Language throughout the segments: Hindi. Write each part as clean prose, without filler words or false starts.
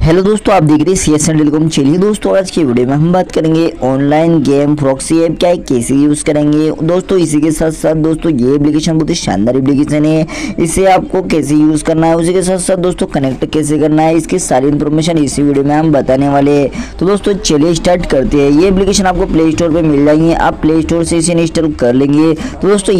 हेलो दोस्तों, आप देख रहे हैं CSN टेलीकॉम। चलिए दोस्तों, आज की वीडियो में हम बात करेंगे ऑनलाइन गेम प्रॉक्सी ऐप क्या है, कैसे यूज़ करेंगे दोस्तों। इसी के साथ साथ दोस्तों ये एप्लीकेशन बहुत ही शानदार एप्लीकेशन है, इसे आपको कैसे यूज़ करना है, उसी के साथ साथ दोस्तों कनेक्ट कैसे करना है, इसकी सारी इन्फॉर्मेशन इसी वीडियो में हम बताने वाले हैं। तो दोस्तों चलिए स्टार्ट करते हैं। ये एप्लीकेशन आपको प्ले स्टोर पर मिल जाएंगे, आप प्ले स्टोर से इसे इंस्टॉल कर लेंगे। तो दोस्तों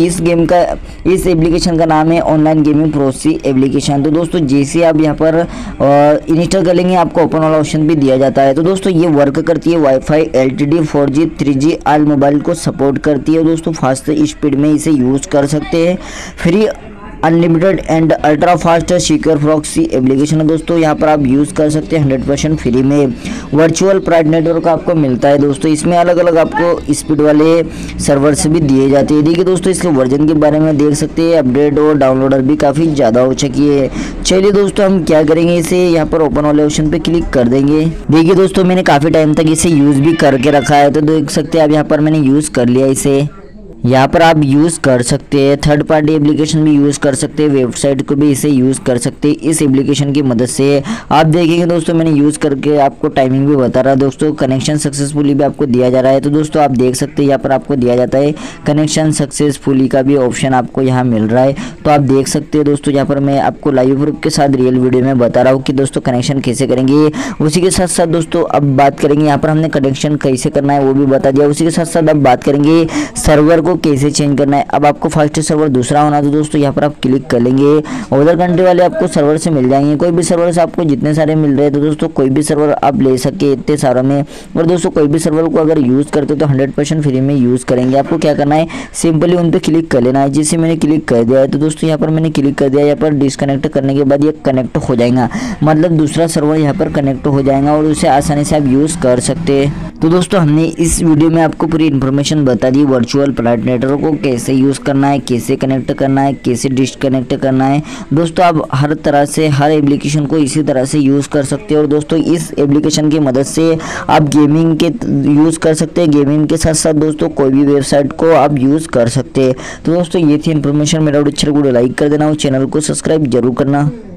इस एप्लीकेशन का नाम है ऑनलाइन गेमिंग प्रॉक्सी एप्लीकेशन। तो दोस्तों जैसे आप यहाँ पर इंस्टॉल कर लेंगे, आपको ओपन वाला ऑप्शन भी दिया जाता है। तो दोस्तों ये वर्क करती है wifi, LTD, 4G, 3G all mobile को सपोर्ट करती है। दोस्तों फास्ट स्पीड में इसे यूज़ कर सकते हैं। Free unlimited and ultra fast secure proxy application है दोस्तों। यहाँ पर आप यूज़ कर सकते हैं 100% फ्री में। वर्चुअल प्राइवेट नेटवर्क आपको मिलता है दोस्तों। इसमें अलग अलग आपको स्पीड वाले सर्वर्स भी दिए जाते हैं। देखिए दोस्तों इसके वर्जन के बारे में देख सकते हैं, अपडेट और डाउनलोडर भी काफ़ी ज़्यादा हो चुकी है। चलिए दोस्तों हम क्या करेंगे, इसे यहाँ पर ओपन वाले ऑप्शन पे क्लिक कर देंगे। देखिए दोस्तों मैंने काफ़ी टाइम तक इसे यूज़ भी करके रखा है, तो देख सकते हैं आप यहाँ पर मैंने यूज़ कर लिया इसे। यहाँ पर आप यूज़ कर सकते हैं, थर्ड पार्टी एप्लीकेशन भी यूज़ कर सकते हैं, वेबसाइट को भी इसे यूज़ कर सकते हैं इस एप्लीकेशन की मदद से। आप देखेंगे दोस्तों मैंने यूज़ करके आपको टाइमिंग भी बता रहा है दोस्तों। कनेक्शन सक्सेसफुली भी आपको दिया जा रहा है। तो दोस्तों आप देख सकते हैं यहाँ पर आपको दिया जाता है कनेक्शन सक्सेसफुली का भी ऑप्शन आपको यहाँ मिल रहा है। तो आप देख सकते हैं दोस्तों यहाँ पर मैं आपको लाइव प्रूफ के साथ रियल वीडियो में बता रहा हूँ कि दोस्तों कनेक्शन कैसे करेंगे। उसी के साथ साथ दोस्तों अब बात करेंगे यहाँ पर हमने कनेक्शन कैसे करना है वो भी बता दिया। उसी के साथ साथ अब बात करेंगे सर्वर को कैसे चेंज करना है। अब आपको फर्स्ट सर्वर दूसरा होना, तो दोस्तों यहाँ पर आप क्लिक कर लेंगे। अदर कंट्री वाले आपको सर्वर से मिल जाएंगे, कोई भी सर्वर से आपको जितने सारे मिल रहे हैं तो दोस्तों कोई भी सर्वर आप ले सके इतने सारों में। और दोस्तों कोई भी सर्वर को अगर यूज़ करते तो 100% फ्री में यूज़ करेंगे। आपको क्या करना है, सिंपली उन पर क्लिक कर लेना है। जिससे मैंने क्लिक कर दिया है, तो दोस्तों यहाँ पर मैंने क्लिक कर दिया। यहाँ पर डिसकनेक्ट करने के बाद ये कनेक्ट हो जाएगा, मतलब दूसरा सर्वर यहाँ पर कनेक्ट हो जाएगा और उसे आसानी से आप यूज़ कर सकते हैं। तो दोस्तों हमने इस वीडियो में आपको पूरी इन्फॉर्मेशन बता दी, वर्चुअल प्राइवेट नेटवर्क को कैसे यूज़ करना है, कैसे कनेक्ट करना है, कैसे डिस्कनेक्ट करना है। दोस्तों आप हर तरह से हर एप्लीकेशन को इसी तरह से यूज़ कर सकते हो। और दोस्तों इस एप्लीकेशन की मदद से आप गेमिंग के यूज़ कर सकते हैं, गेमिंग के साथ साथ दोस्तों कोई भी वेबसाइट को आप यूज़ कर सकते हैं। तो दोस्तों ये थी इन्फॉर्मेशन। मेरा वीडियो अच्छा लगा लाइक कर देना और चैनल को सब्सक्राइब जरूर करना।